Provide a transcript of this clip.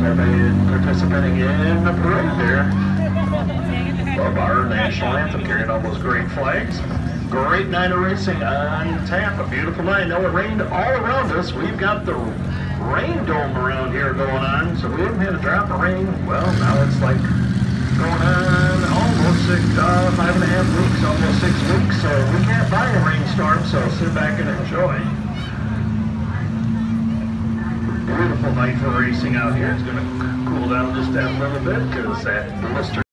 Everybody participating in the parade there. Of our national anthem, carrying all those great flags. Great night of racing on tap. A beautiful night. I know it rained all around us. We've got the rain dome around here going on, so we haven't had a drop of rain. Well, now it's like going on almost 5.5 weeks, almost 6 weeks. So we can't buy a rainstorm, so sit back and enjoy. Beautiful night for racing out here. It's going to cool down just a little bit because that blister